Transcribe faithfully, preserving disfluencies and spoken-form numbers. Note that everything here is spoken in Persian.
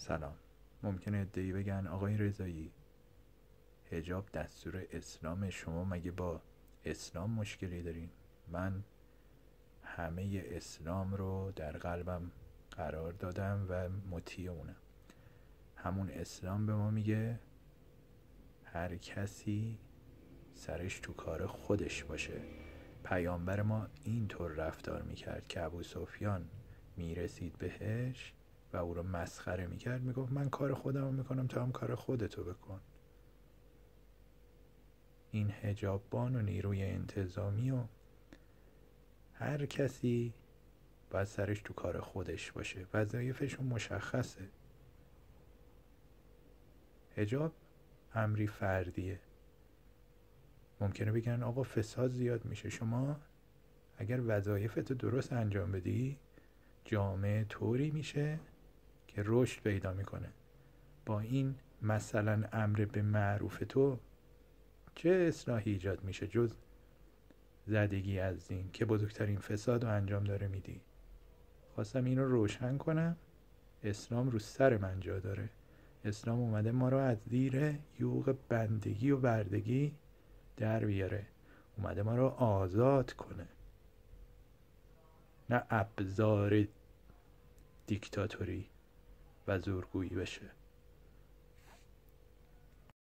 سلام. ممکنه ادعی بگن آقای رضایی حجاب دستور اسلام، شما مگه با اسلام مشکلی دارین؟ من همه اسلام رو در قلبم قرار دادم و مطیع اونم. همون اسلام به ما میگه هر کسی سرش تو کار خودش باشه. پیامبر ما اینطور رفتار میکرد که ابو سفیان میرسید بهش و او رو مسخره میکرد، میگفت من کار خودم رو میکنم، تو هم کار خودتو بکن. این حجاببان و نیروی انتظامی و هر کسی باید سرش تو کار خودش باشه، وظایفشون مشخصه. حجاب امری فردیه. ممکنه بگن آقا فساد زیاد میشه. شما اگر وظایفتو درست انجام بدی، جامعه طوری میشه که رشد پیدا میکنه. با این مثلا امر به معروف تو چه اصلاحی ایجاد میشه جز زدگی از دین که بزرگترین فساد رو انجام داره میدی؟ خواستم این رو روشن کنم. اسلام رو سر من جا داره. اسلام اومده ما رو از زیر یوغ بندگی و بردگی در بیاره، اومده ما رو آزاد کنه، نه ابزار دیکتاتوری و زورگویی بشه.